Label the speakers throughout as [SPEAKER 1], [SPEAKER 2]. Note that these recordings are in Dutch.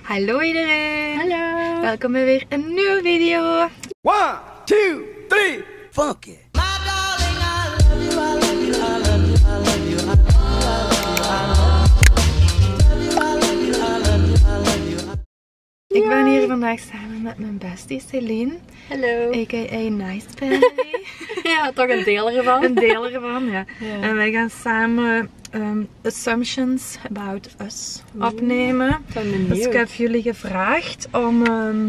[SPEAKER 1] Hallo iedereen!
[SPEAKER 2] Hallo!
[SPEAKER 1] Welkom bij weer een nieuwe video!
[SPEAKER 3] 1, 2, 3, fuck it!
[SPEAKER 1] Ik ben hier vandaag samen met mijn bestie Celine.
[SPEAKER 2] Hallo!
[SPEAKER 1] A.k.a. Nice Family.
[SPEAKER 2] Ja, toch een deel ervan.
[SPEAKER 1] Een deel ervan, ja.
[SPEAKER 2] Ja.
[SPEAKER 1] En wij gaan samen Assumptions About Us opnemen.
[SPEAKER 2] Ben benieuwd.
[SPEAKER 1] Dus ik heb jullie gevraagd om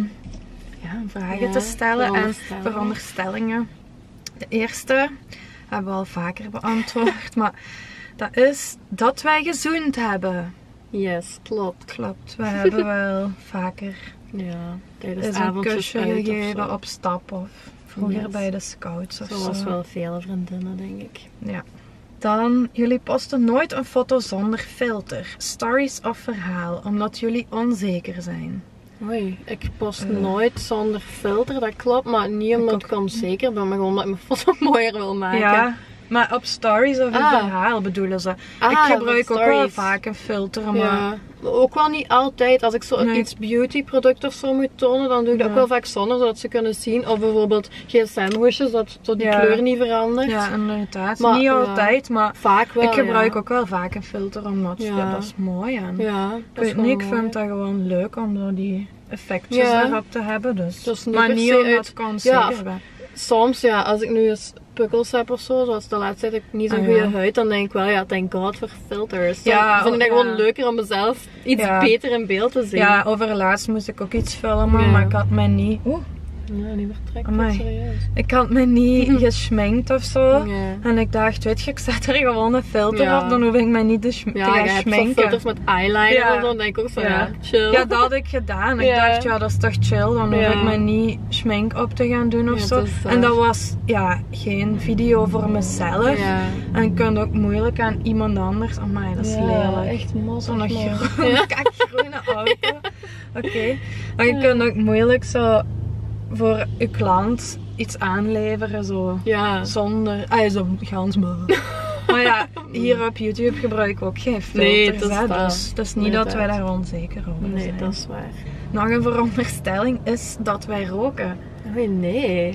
[SPEAKER 1] vragen te stellen en veronderstellingen. De eerste hebben we al vaker beantwoord, maar dat is dat wij gezoend hebben.
[SPEAKER 2] Yes, klopt.
[SPEAKER 1] Klopt, we hebben wel vaker
[SPEAKER 2] Ja, tijdens
[SPEAKER 1] eens een
[SPEAKER 2] avondjes
[SPEAKER 1] kusje
[SPEAKER 2] uit
[SPEAKER 1] gegeven
[SPEAKER 2] of zo.
[SPEAKER 1] op stap of vroeger
[SPEAKER 2] Yes.
[SPEAKER 1] bij de scouts of
[SPEAKER 2] Zoals
[SPEAKER 1] zo.
[SPEAKER 2] wel vele vriendinnen, denk ik.
[SPEAKER 1] Ja. Dan, jullie posten nooit een foto zonder filter, stories of verhaal, omdat jullie onzeker zijn.
[SPEAKER 2] Oei, ik post nooit zonder filter, dat klopt. Maar niet omdat ik onzeker ben, maar gewoon omdat ik mijn foto mooier wil maken.
[SPEAKER 1] Ja, maar op stories of een
[SPEAKER 2] Ah.
[SPEAKER 1] verhaal bedoelen ze.
[SPEAKER 2] Ah,
[SPEAKER 1] Ik gebruik
[SPEAKER 2] op
[SPEAKER 1] ook wel
[SPEAKER 2] stories.
[SPEAKER 1] vaak een filter, maar...
[SPEAKER 2] Ja, maar ook wel niet altijd. Als ik zo
[SPEAKER 1] Nee.
[SPEAKER 2] iets beautyproduct of zo moet tonen, dan doe ik dat
[SPEAKER 1] Ja.
[SPEAKER 2] ook wel vaak zonder, zodat ze kunnen zien. Of bijvoorbeeld gsm-hoesjes, dat zo die
[SPEAKER 1] Ja.
[SPEAKER 2] kleur niet verandert.
[SPEAKER 1] Ja, inderdaad.
[SPEAKER 2] Maar,
[SPEAKER 1] Niet
[SPEAKER 2] ja.
[SPEAKER 1] altijd, maar
[SPEAKER 2] Vaak wel,
[SPEAKER 1] ik gebruik
[SPEAKER 2] ja.
[SPEAKER 1] ook wel vaak een filter, omdat
[SPEAKER 2] Ja.
[SPEAKER 1] dat is mooi. En
[SPEAKER 2] Ja,
[SPEAKER 1] ik
[SPEAKER 2] dat is
[SPEAKER 1] weet
[SPEAKER 2] wel
[SPEAKER 1] niet, ik
[SPEAKER 2] mooi.
[SPEAKER 1] vind dat gewoon leuk om zo die effectjes
[SPEAKER 2] Ja.
[SPEAKER 1] erop te hebben. Dus.
[SPEAKER 2] Dat is niet
[SPEAKER 1] Maar
[SPEAKER 2] per
[SPEAKER 1] niet
[SPEAKER 2] se
[SPEAKER 1] omdat
[SPEAKER 2] uit-
[SPEAKER 1] ik onzeker
[SPEAKER 2] Ja,
[SPEAKER 1] ben.
[SPEAKER 2] Soms, ja, als ik nu eens pukkels heb of zo, zoals de laatste tijd heb ik niet zo'n
[SPEAKER 1] Ah,
[SPEAKER 2] goede
[SPEAKER 1] ja.
[SPEAKER 2] huid, dan denk ik wel, ja, thank god voor filters. Dan
[SPEAKER 1] Ja,
[SPEAKER 2] vind ik dat
[SPEAKER 1] ja.
[SPEAKER 2] gewoon leuker om mezelf iets
[SPEAKER 1] Ja.
[SPEAKER 2] beter in beeld te zien.
[SPEAKER 1] Ja, overlaatst moest ik ook iets filmen,
[SPEAKER 2] Ja.
[SPEAKER 1] maar ik had mij niet...
[SPEAKER 2] Nee, niet meer trekken,
[SPEAKER 1] Amai.
[SPEAKER 2] serieus.
[SPEAKER 1] Ik had me niet gesminkt of zo.
[SPEAKER 2] Ja.
[SPEAKER 1] En ik dacht, weet je, ik zet er gewoon een filter
[SPEAKER 2] Ja.
[SPEAKER 1] op, dan hoef ik mij niet te
[SPEAKER 2] Ja,
[SPEAKER 1] gaan
[SPEAKER 2] je hebt zo'n
[SPEAKER 1] schminken.
[SPEAKER 2] filters met eyeliner
[SPEAKER 1] Ja.
[SPEAKER 2] en zo, dan denk ik ook van,
[SPEAKER 1] Ja.
[SPEAKER 2] ja, chill.
[SPEAKER 1] Ja, dat had ik gedaan. Ik
[SPEAKER 2] Ja.
[SPEAKER 1] dacht, ja, dat is toch chill, dan hoef
[SPEAKER 2] Ja.
[SPEAKER 1] ik mij niet schmink op te gaan doen of
[SPEAKER 2] Ja,
[SPEAKER 1] zo.
[SPEAKER 2] het is,
[SPEAKER 1] En dat was, ja, geen video voor mezelf.
[SPEAKER 2] Ja.
[SPEAKER 1] En je kunt ook moeilijk aan iemand anders. Amai, dat is lelijk.
[SPEAKER 2] echt
[SPEAKER 1] Zo'n
[SPEAKER 2] mooi.
[SPEAKER 1] groene, kakgroene auto. Oké. Maar je kunt ook moeilijk zo voor je klant iets aanleveren, zo.
[SPEAKER 2] Ja.
[SPEAKER 1] Zonder, zo gans maar ja, hier op YouTube gebruik ik ook geen filters.
[SPEAKER 2] Nee, dat is
[SPEAKER 1] hè,
[SPEAKER 2] waar.
[SPEAKER 1] dus het is niet dat wij
[SPEAKER 2] Inderdaad.
[SPEAKER 1] daar onzeker over
[SPEAKER 2] Nee,
[SPEAKER 1] zijn.
[SPEAKER 2] dat is waar.
[SPEAKER 1] Nog een veronderstelling is dat wij roken.
[SPEAKER 2] Oei, nee.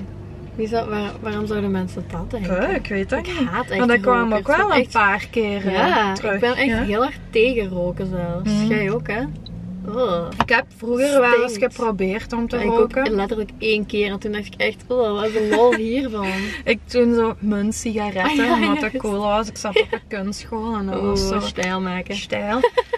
[SPEAKER 2] Waarom zouden mensen dat denken?
[SPEAKER 1] Ik weet dat
[SPEAKER 2] Ik
[SPEAKER 1] niet.
[SPEAKER 2] haat echt
[SPEAKER 1] Maar dat kwam
[SPEAKER 2] roken.
[SPEAKER 1] ook
[SPEAKER 2] Ik
[SPEAKER 1] wel
[SPEAKER 2] vind
[SPEAKER 1] een
[SPEAKER 2] echt-
[SPEAKER 1] paar keer
[SPEAKER 2] Ja,
[SPEAKER 1] terug.
[SPEAKER 2] ik ben echt
[SPEAKER 1] Ja.
[SPEAKER 2] heel erg tegen roken zelfs.
[SPEAKER 1] Mhm.
[SPEAKER 2] Jij ook, hè? Ugh.
[SPEAKER 1] Ik heb vroeger wel eens
[SPEAKER 2] Stinkt.
[SPEAKER 1] geprobeerd om te
[SPEAKER 2] Ik ook
[SPEAKER 1] roken.
[SPEAKER 2] letterlijk 1 keer en toen dacht ik echt, wat is de lol hiervan?
[SPEAKER 1] Ik toen zo muntsigaretten,
[SPEAKER 2] Ah, ja,
[SPEAKER 1] omdat dat
[SPEAKER 2] juist.
[SPEAKER 1] cool was. Ik zat op een kunstschool en dat was zo
[SPEAKER 2] Stijl maken.
[SPEAKER 1] stijl.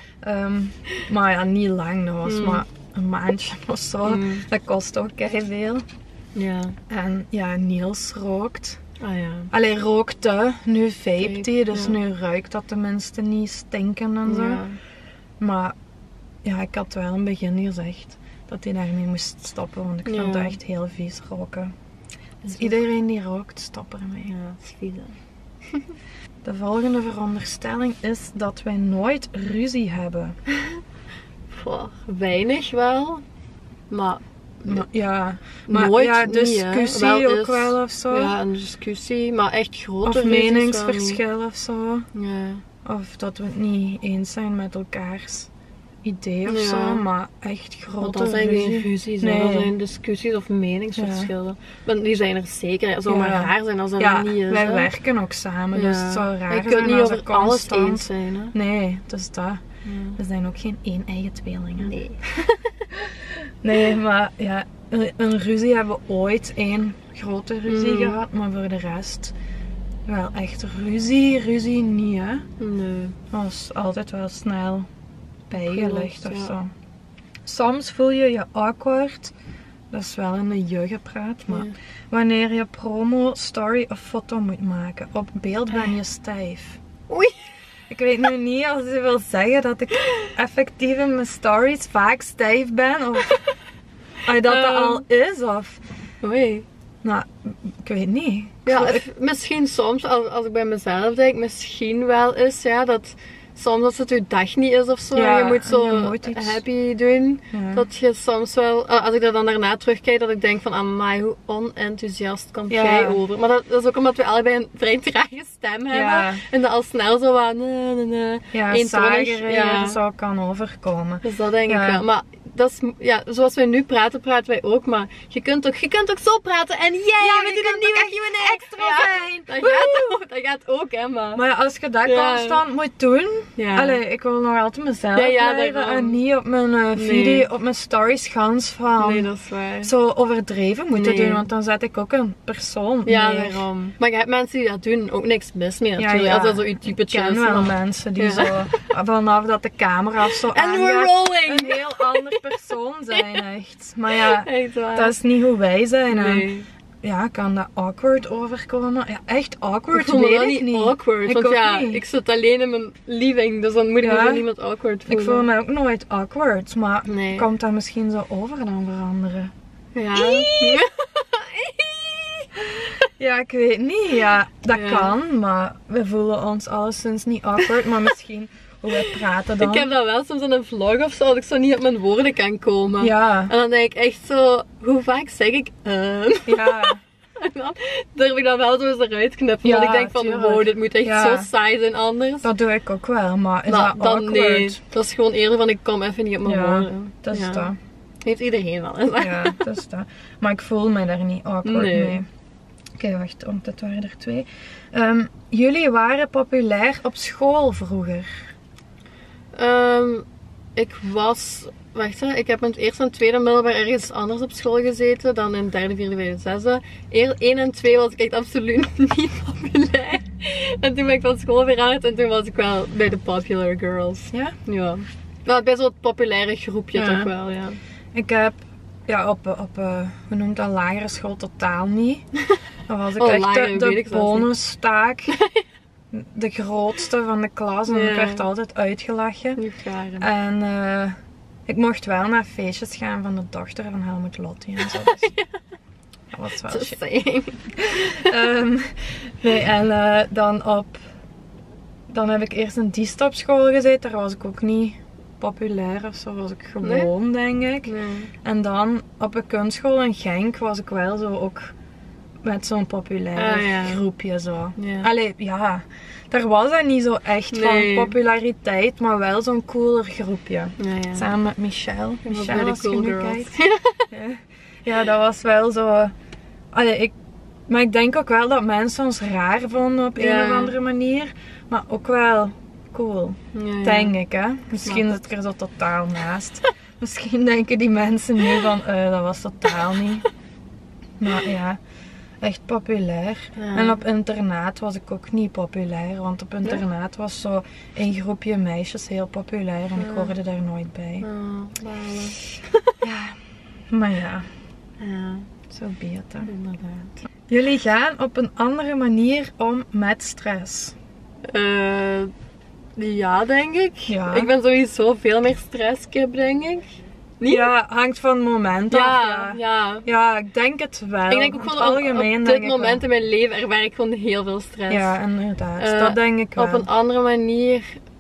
[SPEAKER 1] Maar ja, niet lang. Dat was maar een maandje of zo.
[SPEAKER 2] Mm.
[SPEAKER 1] Dat kost ook veel.
[SPEAKER 2] Ja.
[SPEAKER 1] En ja, Niels rookt.
[SPEAKER 2] Ah ja.
[SPEAKER 1] Allee, rookte. Nu vape hij, dus
[SPEAKER 2] ja.
[SPEAKER 1] nu ruikt dat tenminste niet stinken en zo.
[SPEAKER 2] Ja.
[SPEAKER 1] Maar ja, ik had wel in het begin gezegd dat hij daarmee moest stoppen, want ik
[SPEAKER 2] Ja.
[SPEAKER 1] vond het echt heel vies roken. Dus
[SPEAKER 2] Is
[SPEAKER 1] iedereen die rookt, stop ermee.
[SPEAKER 2] Ja, dat is vies, hè.
[SPEAKER 1] De volgende veronderstelling is dat wij nooit ruzie hebben.
[SPEAKER 2] Goh, weinig wel, maar
[SPEAKER 1] Ja, maar
[SPEAKER 2] nooit
[SPEAKER 1] ja,
[SPEAKER 2] niet,
[SPEAKER 1] discussie
[SPEAKER 2] hè. Wel
[SPEAKER 1] ook
[SPEAKER 2] eens-
[SPEAKER 1] wel of zo.
[SPEAKER 2] ja, een discussie, maar echt grote
[SPEAKER 1] Of
[SPEAKER 2] ruzies wel niet.
[SPEAKER 1] meningsverschil of zo.
[SPEAKER 2] Ja.
[SPEAKER 1] Of dat we het niet eens zijn met elkaars idee of
[SPEAKER 2] Ja.
[SPEAKER 1] zo, maar echt
[SPEAKER 2] Want
[SPEAKER 1] grote
[SPEAKER 2] dat zijn geen
[SPEAKER 1] ruzie.
[SPEAKER 2] ruzies, hè.
[SPEAKER 1] Nee.
[SPEAKER 2] Dat zijn discussies of meningsverschillen. Want die zijn er zeker. Het zou maar
[SPEAKER 1] Ja.
[SPEAKER 2] raar zijn als dat
[SPEAKER 1] Ja,
[SPEAKER 2] er niet is.
[SPEAKER 1] wij
[SPEAKER 2] hè.
[SPEAKER 1] werken ook samen,
[SPEAKER 2] Ja.
[SPEAKER 1] dus het zou raar
[SPEAKER 2] Je
[SPEAKER 1] zijn
[SPEAKER 2] kunt niet
[SPEAKER 1] als
[SPEAKER 2] over
[SPEAKER 1] er
[SPEAKER 2] alles
[SPEAKER 1] constant...
[SPEAKER 2] eens zijn. Hè.
[SPEAKER 1] Nee, het is dat.
[SPEAKER 2] Ja.
[SPEAKER 1] We zijn ook geen één-eigen tweelingen.
[SPEAKER 2] Nee.
[SPEAKER 1] Nee, maar ja, een ruzie hebben we ooit één grote ruzie
[SPEAKER 2] Mm.
[SPEAKER 1] gehad, maar voor de rest wel echt ruzie niet, hè.
[SPEAKER 2] Nee.
[SPEAKER 1] Dat was altijd wel snel bijgelegd
[SPEAKER 2] Klopt,
[SPEAKER 1] of
[SPEAKER 2] ja.
[SPEAKER 1] zo. Soms voel je je awkward, dat is wel in de jeugdpraat, maar
[SPEAKER 2] Ja.
[SPEAKER 1] wanneer je promo, story of foto moet maken, op beeld ben je stijf.
[SPEAKER 2] Oei.
[SPEAKER 1] Ik weet nu niet als je wil zeggen dat ik effectief in mijn stories vaak stijf ben, of dat al is, of...
[SPEAKER 2] Oei.
[SPEAKER 1] Nou, ik weet niet.
[SPEAKER 2] Ja, misschien soms, als ik bij mezelf denk, misschien wel eens, ja, dat soms als het je dag niet is of zo,
[SPEAKER 1] Ja,
[SPEAKER 2] en je moet
[SPEAKER 1] en
[SPEAKER 2] zo
[SPEAKER 1] je moet iets-
[SPEAKER 2] happy doen,
[SPEAKER 1] Ja.
[SPEAKER 2] dat je soms wel, als ik dat dan daarna terugkijk, dat ik denk van, amai, hoe onenthousiast komt
[SPEAKER 1] Ja.
[SPEAKER 2] jij over. Maar dat is ook omdat we allebei een vrij trage stem hebben,
[SPEAKER 1] Ja.
[SPEAKER 2] en dat al snel zo wat, nee,
[SPEAKER 1] Ja,
[SPEAKER 2] eentonig,
[SPEAKER 1] zagerij
[SPEAKER 2] ja.
[SPEAKER 1] zou kan overkomen.
[SPEAKER 2] Dus dat denk
[SPEAKER 1] Ja.
[SPEAKER 2] ik wel. Maar dat is, ja, zoals wij nu praten, praten wij ook, maar je kunt ook zo praten en we doen een nieuwe Q&A extra zijn. Dat gaat ook, hè, maar
[SPEAKER 1] ja, als je dat constant moet doen, allee, ik wil nog altijd mezelf blijven en niet op mijn video, op mijn stories gans van
[SPEAKER 2] nee, dat is waar.
[SPEAKER 1] Zo overdreven moeten doen, want dan zet ik ook een persoon
[SPEAKER 2] ja,
[SPEAKER 1] neer.
[SPEAKER 2] Daarom. Maar je hebt mensen die dat doen, ook niks mis mee natuurlijk.
[SPEAKER 1] Ja,
[SPEAKER 2] als dat zo je typetje is.
[SPEAKER 1] Ik ken wel mensen die zo, vanaf dat de camera zo
[SPEAKER 2] en we're rolling!
[SPEAKER 1] Een heel ander persoon zijn, echt. Maar ja,
[SPEAKER 2] echt waar.
[SPEAKER 1] Dat is niet hoe wij zijn.
[SPEAKER 2] Nee.
[SPEAKER 1] En, ja, kan dat awkward overkomen? Ja, echt awkward,
[SPEAKER 2] ik vond
[SPEAKER 1] weet
[SPEAKER 2] dat
[SPEAKER 1] ik
[SPEAKER 2] niet awkward, want ja,
[SPEAKER 1] niet.
[SPEAKER 2] ik zit alleen in mijn living, dus dan moet ik me voor niemand awkward voelen.
[SPEAKER 1] Ik voel me ook nooit awkward, maar komt dat misschien zo over dan veranderen?
[SPEAKER 2] Ja.
[SPEAKER 1] Ja, ik weet niet. Ja, dat kan, maar we voelen ons alleszins niet awkward, maar misschien hoe wij praten dan.
[SPEAKER 2] Ik heb dat wel soms in een vlog of zo, dat ik zo niet op mijn woorden kan komen.
[SPEAKER 1] Ja.
[SPEAKER 2] En dan denk ik echt zo, hoe vaak zeg ik
[SPEAKER 1] Ja.
[SPEAKER 2] En dan durf ik dat wel zo eens eruit knippen, want ik denk van, wow, dit moet echt zo saai zijn anders.
[SPEAKER 1] Dat doe ik ook wel, maar is dat awkward?
[SPEAKER 2] Nee, dat is gewoon eerder van, ik kom even niet op mijn woorden.
[SPEAKER 1] Dat is dat.
[SPEAKER 2] Heeft iedereen wel eens.
[SPEAKER 1] Ja, dat is dat. Maar ik voel me daar niet awkward mee. Oké, wacht, want dit waren er 2. Jullie waren populair op school vroeger.
[SPEAKER 2] Ik was... Wacht, hè. Ik heb in het eerste en tweede middelbaar ergens anders op school gezeten dan in het derde, vierde, vijfde, zesde. 1 en 2 was ik echt absoluut niet populair. En toen ben ik van school veranderd en toen was ik wel bij de popular girls.
[SPEAKER 1] Ja?
[SPEAKER 2] Ja. Nou, best wel het populaire groepje toch wel, ja.
[SPEAKER 1] Ik heb op hoe noemt dat, lagere school totaal niet. Dan was ik echt de bonustaak. De grootste van de klas en ik werd altijd uitgelachen. En ik mocht wel naar feestjes gaan van de dochter van Helmut Lotti en zo. Dus dat was wel shit. Nee, en dan heb ik eerst in die stopschool gezeten. Daar was ik ook niet populair of zo, was ik gewoon, denk ik. Nee. En dan op een kunstschool in Genk was ik wel zo ook met zo'n populair groepje zo. Ja. Allee, ja, daar was dat niet zo echt van populariteit, maar wel zo'n cooler groepje. Ja. Samen met Michelle. Michelle, als je nu kijkt. Ja, dat was wel zo... Allee, maar ik denk ook wel dat mensen ons raar vonden op een of andere manier. Maar ook wel cool, denk ik, hè. Misschien zit ik er zo totaal naast. Misschien denken die mensen nu van, dat was totaal niet. Maar ja, echt populair. Ja. En op internaat was ik ook niet populair, want op internaat was zo een groepje meisjes heel populair en ik hoorde daar nooit bij. Ja, maar ja. Zo beter. Inderdaad. Jullie gaan op een andere manier om met stress.
[SPEAKER 2] Ja, denk ik.
[SPEAKER 1] Ja.
[SPEAKER 2] Ik ben sowieso veel meer stresskip, denk ik. Niet?
[SPEAKER 1] Ja, hangt van het moment af. Ja, ik denk het wel.
[SPEAKER 2] Ik denk ook gewoon op dit moment in mijn leven ervaar ik gewoon heel veel stress.
[SPEAKER 1] Ja, inderdaad. Dat denk ik wel.
[SPEAKER 2] Op een andere manier...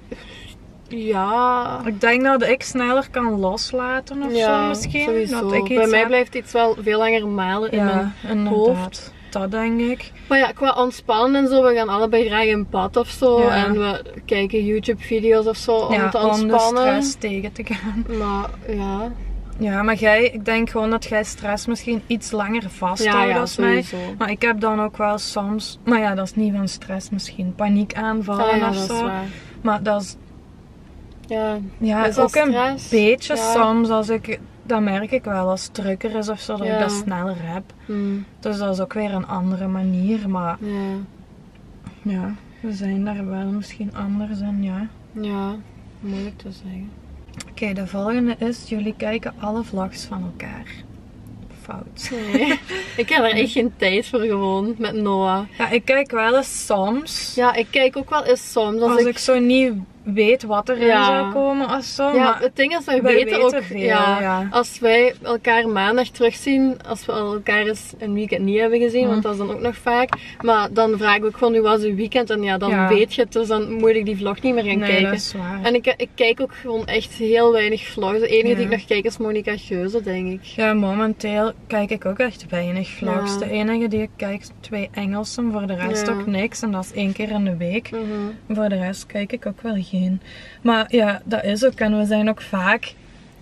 [SPEAKER 2] Ja...
[SPEAKER 1] Ik denk dat ik sneller kan loslaten of zo misschien.
[SPEAKER 2] Sowieso. Dat bij mij blijft iets wel veel langer malen in mijn hoofd.
[SPEAKER 1] Dat denk ik.
[SPEAKER 2] Maar ja, qua ontspannen en zo, we gaan allebei graag in bad of zo. Ja. En we kijken YouTube-video's of zo om te ontspannen.
[SPEAKER 1] Om de stress tegen te gaan.
[SPEAKER 2] Maar ja...
[SPEAKER 1] Ja, maar ik denk gewoon dat jij stress misschien iets langer vasthoudt als
[SPEAKER 2] sowieso.
[SPEAKER 1] mij. Maar ik heb dan ook wel soms... Maar ja, dat is niet van stress misschien. Paniekaanvallen of zo.
[SPEAKER 2] Dat is waar.
[SPEAKER 1] Maar dat is...
[SPEAKER 2] Ja,
[SPEAKER 1] is ook stress? Een beetje soms als ik... Dat merk ik wel als het drukker is of zo, dat ik dat sneller heb. Dus dat is ook weer een andere manier, maar... Ja, we zijn daar wel misschien anders in,
[SPEAKER 2] Ja, moeilijk te zeggen.
[SPEAKER 1] Oké, de volgende is, jullie kijken alle vlogs van elkaar. Fout.
[SPEAKER 2] Nee, ik heb er echt geen tijd voor gewoon, met Noah.
[SPEAKER 1] Ja, ik kijk wel eens soms.
[SPEAKER 2] Ja, ik kijk ook wel eens soms.
[SPEAKER 1] Als ik zo niet weet wat erin zou komen of zo.
[SPEAKER 2] Ja,
[SPEAKER 1] maar
[SPEAKER 2] het ding is, wij weten ook
[SPEAKER 1] veel.
[SPEAKER 2] Als wij elkaar maandag terugzien, als we elkaar eens een weekend niet hebben gezien, want dat is dan ook nog vaak. Maar dan vraag ik ook van, hoe was uw weekend? En dan weet je het, dus dan moet ik die vlog niet meer gaan kijken.
[SPEAKER 1] Dat is waar.
[SPEAKER 2] En ik kijk ook gewoon echt heel weinig vlogs. De enige die ik nog kijk is Monica Geuze, denk ik.
[SPEAKER 1] Ja, momenteel kijk ik ook echt weinig vlogs. De enige die ik kijk, 2 Engelsen, voor de rest ook niks. En dat is 1 keer in de week. Voor de rest kijk ik ook wel geen. Maar ja, dat is ook. En we zijn ook vaak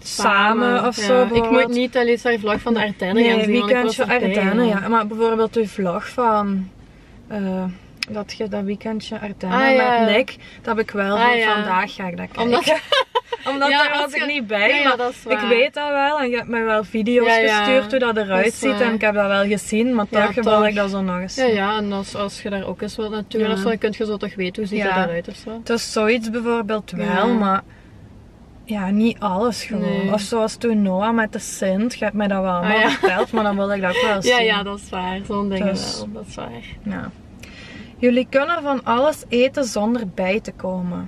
[SPEAKER 1] samen of zo.
[SPEAKER 2] Ik moet niet Talisa haar vlog van de Ardennen gaan zien.
[SPEAKER 1] Weekendje Ardennen, ja. Maar bijvoorbeeld uw vlog van... dat je dat weekendje Ardennen met Nick, dat heb ik wel van vandaag ga ik dat kijken. Omdat daar was ik niet bij, maar
[SPEAKER 2] dat is waar.
[SPEAKER 1] Ik weet dat wel en je hebt mij wel video's gestuurd hoe dat eruit ziet en ik heb dat wel gezien, maar toch wil ik dat zo nog eens zien.
[SPEAKER 2] Ja, en als je daar ook eens wilt naartoe of zo, dan kun je zo toch weten hoe ziet het eruit of zo.
[SPEAKER 1] Het is zoiets bijvoorbeeld wel, maar ja, niet alles gewoon. Of zoals toen Noah met de Sint, je hebt mij dat wel allemaal verteld, maar dan wil ik dat ook wel zien.
[SPEAKER 2] Ja, dat is waar. Zo'n ding wel, dat is waar.
[SPEAKER 1] Ja. Jullie kunnen van alles eten zonder bij te komen.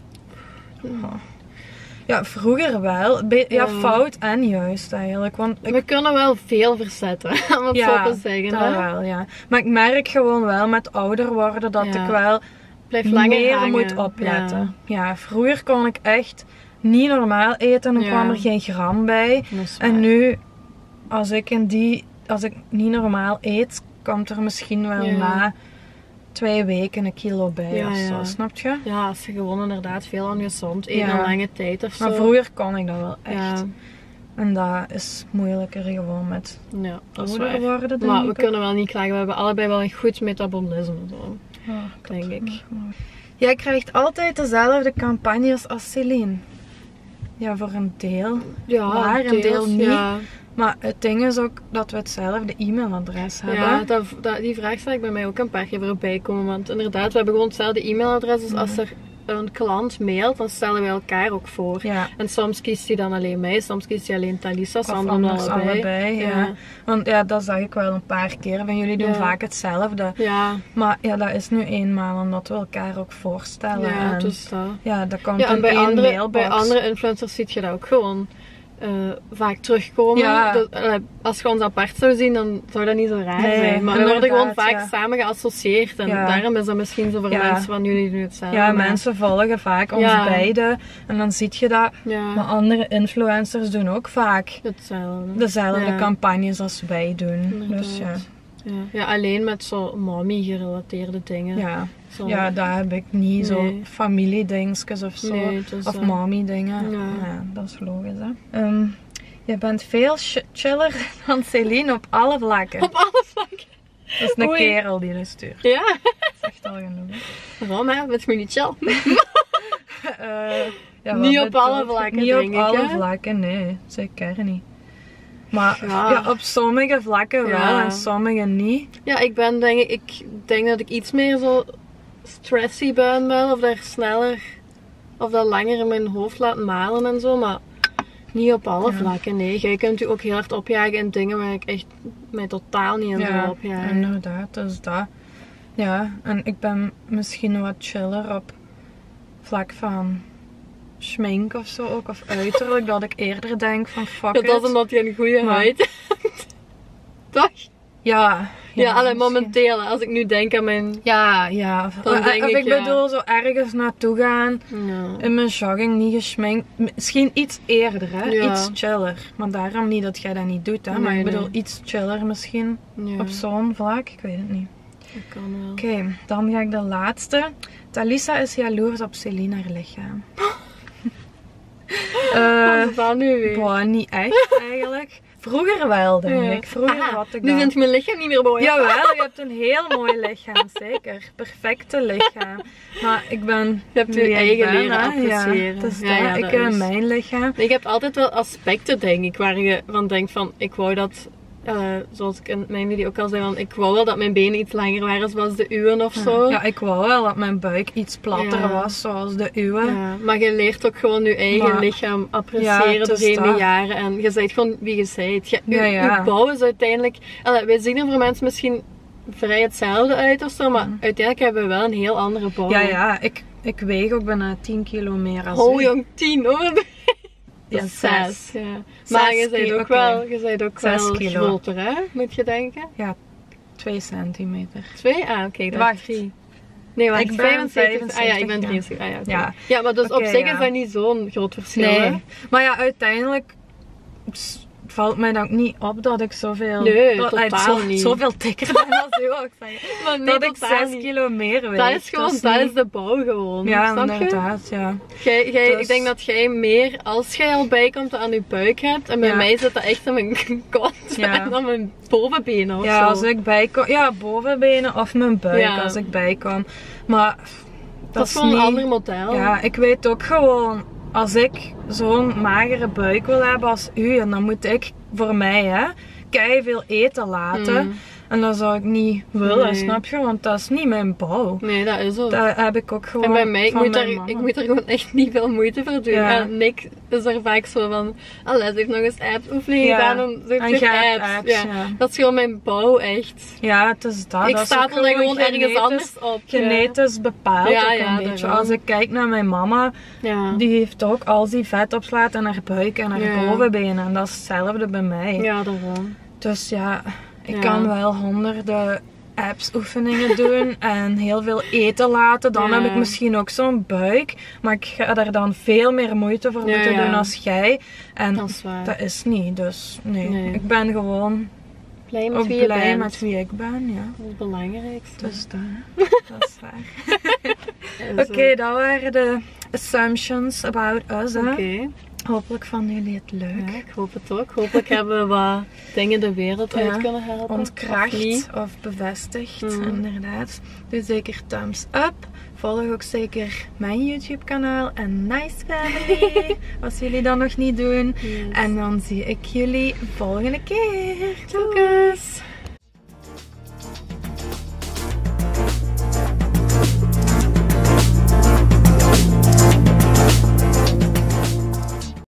[SPEAKER 1] Ja, vroeger wel. Fout en juist eigenlijk. Want
[SPEAKER 2] we kunnen wel veel verzetten, om het zo te zeggen.
[SPEAKER 1] Dat wel, ja. Maar ik merk gewoon wel met ouder worden dat ik wel meer moet opletten. Ja, vroeger kon ik echt niet normaal eten en dan kwam er geen gram bij. En nu, als ik niet normaal eet, komt er misschien wel na 2 weken 1 kilo bij of zo, snap je?
[SPEAKER 2] Ja, als je gewoon inderdaad veel ongezond eet een lange tijd of zo.
[SPEAKER 1] Maar vroeger kon ik dat wel echt. Ja. En dat is moeilijker gewoon met ouder worden, denk
[SPEAKER 2] maar we kunnen wel niet klagen, we hebben allebei wel een goed metabolisme, zo. Denk ik.
[SPEAKER 1] Jij krijgt altijd dezelfde campagnes als Celine. Ja, voor een deel. Ja, maar een deel niet. Ja. Maar het ding is ook dat we hetzelfde e-mailadres hebben.
[SPEAKER 2] Ja, die vraag zal ik bij mij ook een paar keer voorbij komen. Want inderdaad, we hebben gewoon hetzelfde e-mailadres. Dus als er een klant mailt, dan stellen we elkaar ook voor. Ja. En soms kiest hij dan alleen mij, soms kiest hij alleen Talisa, soms allebei.
[SPEAKER 1] Ja. Want dat zag ik wel een paar keer. Van jullie doen vaak hetzelfde. Ja. Maar ja, dat is nu eenmaal omdat we elkaar ook voorstellen.
[SPEAKER 2] Ja, en, dus dat.
[SPEAKER 1] Ja, dat komt in één mailbox.
[SPEAKER 2] Bij andere influencers zie je dat ook gewoon. Vaak terugkomen. Ja. Dus, als je ons apart zou zien, dan zou dat niet zo raar zijn. Maar we worden gewoon vaak samen geassocieerd. En daarom is dat misschien zo voor mensen van jullie nu hetzelfde.
[SPEAKER 1] Ja, mensen volgen vaak ons beiden. En dan zie je dat. Ja. Maar andere influencers doen ook vaak dezelfde campagnes als wij doen. Inderdaad. Dus
[SPEAKER 2] ja, alleen met zo mommy gerelateerde dingen.
[SPEAKER 1] Ja. Ja, daar heb ik niet zo familiedingetjes of zo. Of mommy dingen. Ja, dat is logisch, hè. Je bent veel chiller dan Celine op alle vlakken.
[SPEAKER 2] Op alle vlakken?
[SPEAKER 1] Dat is een kerel die dat stuurt.
[SPEAKER 2] Ja.
[SPEAKER 1] Dat is echt al genoeg.
[SPEAKER 2] Waarom, hè? Met me niet chill. Niet op alle vlakken,
[SPEAKER 1] niet op alle vlakken, nee. Zeker niet. Maar op sommige vlakken wel en sommige niet.
[SPEAKER 2] Ja, ik denk dat ik iets meer zo stressy ben wel, of daar sneller of dat langer in mijn hoofd laat malen en zo, maar niet op alle vlakken, nee. Jij kunt je ook heel hard opjagen in dingen waar ik echt mij totaal niet in zou opjagen.
[SPEAKER 1] Inderdaad, dus dat. Ja, en ik ben misschien wat chiller op vlak van schmink of zo ook, of uiterlijk, dat ik eerder denk van fuck it.
[SPEAKER 2] Dat is omdat je een goede huid hebt. Toch?
[SPEAKER 1] Ja.
[SPEAKER 2] Ja, alleen momenteel, als ik nu denk aan mijn...
[SPEAKER 1] Ja. Dan denk ik bedoel, zo ergens naartoe gaan, in mijn jogging, niet geschminkt. Misschien iets eerder, hè? Ja. Iets chiller. Maar daarom niet dat jij dat niet doet, hè? Nee, maar ik bedoel, iets chiller misschien, op zo'n vlak. Ik weet het niet.
[SPEAKER 2] Dat kan wel.
[SPEAKER 1] Oké, dan ga ik de laatste. Talisa is jaloers op Celine haar lichaam.
[SPEAKER 2] Wat is dat nu weer?
[SPEAKER 1] Boah, niet echt eigenlijk. Vroeger wel, denk ik. Vroeger had ik dat.
[SPEAKER 2] Nu vindt mijn lichaam niet meer mooi.
[SPEAKER 1] Jawel, je hebt een heel mooi lichaam, zeker. Perfecte lichaam. Maar ik ben...
[SPEAKER 2] Je hebt je eigen leren appreciëren.
[SPEAKER 1] Dus ik mijn lichaam.
[SPEAKER 2] Ik heb altijd wel aspecten, denk ik, waar je van denkt van, ik wou dat... zoals ik in mijn video ook al zei, want ik wou wel dat mijn benen iets langer waren zoals de uwen of zo.
[SPEAKER 1] Ja, ik wou wel dat mijn buik iets platter was zoals de uwe.
[SPEAKER 2] Ja, maar je leert ook gewoon je eigen lichaam appreciëren doorheen de jaren. En je bent gewoon wie je bent. Je bouw is uiteindelijk... wij zien er voor mensen misschien vrij hetzelfde uit of zo, maar uiteindelijk hebben we wel een heel andere bouw.
[SPEAKER 1] Ja, ik weeg ook bijna 10 kilo meer als
[SPEAKER 2] u. Jong, 10 hoor. Ja, 6. Ja. Maar je bent ook wel groter, hè? Moet je denken?
[SPEAKER 1] Ja, 2 centimeter.
[SPEAKER 2] 2? Ah, oké.
[SPEAKER 1] Wacht. 3.
[SPEAKER 2] Nee, wacht.
[SPEAKER 1] Ik ben
[SPEAKER 2] 75. Ah ja, ik ben 73. Ah, ja, maar dus op zich is dat niet zo'n groot verschil, hè?
[SPEAKER 1] Maar ja, uiteindelijk valt mij dan ook niet op dat ik zoveel...
[SPEAKER 2] Nee, totaal niet.
[SPEAKER 1] Zoveel dikker ben als u ook zeggen.
[SPEAKER 2] Maar nee,
[SPEAKER 1] dat ik 6 kilo meer weeg.
[SPEAKER 2] Dat is gewoon, dat is de bouw gewoon.
[SPEAKER 1] Ja,
[SPEAKER 2] snap
[SPEAKER 1] inderdaad,
[SPEAKER 2] je?
[SPEAKER 1] ja.
[SPEAKER 2] Dus... Ik denk dat jij meer, als jij al bijkomt, aan je buik hebt. En bij mij zit dat echt aan mijn kont en aan mijn bovenbenen of zo.
[SPEAKER 1] Ja, als ik bijkom... Ja, bovenbenen of mijn buik als ik bijkom. Maar...
[SPEAKER 2] Dat is gewoon een ander model.
[SPEAKER 1] Ja, ik weet ook gewoon... Als ik zo'n magere buik wil hebben als u, en dan moet ik voor mij keiveel eten laten. En dat zou ik niet willen, snap je? Want dat is niet mijn bouw.
[SPEAKER 2] Nee, dat is ook.
[SPEAKER 1] Dat heb ik ook gewoon.
[SPEAKER 2] En bij mij, ik moet er gewoon echt niet veel moeite voor doen. Ja. En Nick is er vaak zo van, Les heeft nog eens abs-oefeningen gedaan en zegt abs. Ja. Dat is gewoon mijn bouw, echt.
[SPEAKER 1] Ja, het is dat.
[SPEAKER 2] Ik sta er gewoon ergens anders op.
[SPEAKER 1] Genetisch bepaald ook een beetje. Als ik kijk naar mijn mama, die heeft ook als die vet opslaat aan haar buik en haar bovenbenen. En dat is hetzelfde bij mij.
[SPEAKER 2] Ja, daarom.
[SPEAKER 1] Dus ja... Ik kan wel honderden abs-oefeningen doen en heel veel eten laten. Dan heb ik misschien ook zo'n buik. Maar ik ga daar dan veel meer moeite voor moeten doen als jij. En dat is niet. Dus nee. Ik ben gewoon
[SPEAKER 2] blij met wie je bent.
[SPEAKER 1] Met wie ik ben, ja.
[SPEAKER 2] Dat is het belangrijkste.
[SPEAKER 1] Dus dat is waar. Oké, dat waren de assumptions about us.
[SPEAKER 2] Oké.
[SPEAKER 1] Hopelijk vonden jullie het leuk.
[SPEAKER 2] Ja, ik hoop het ook. Hopelijk hebben we wat dingen de wereld uit kunnen helpen.
[SPEAKER 1] Ontkracht of bevestigd, inderdaad. Doe zeker thumbs up. Volg ook zeker mijn YouTube kanaal en Nice Family. Als jullie dat nog niet doen. Yes. En dan zie ik jullie volgende keer.
[SPEAKER 2] Doei!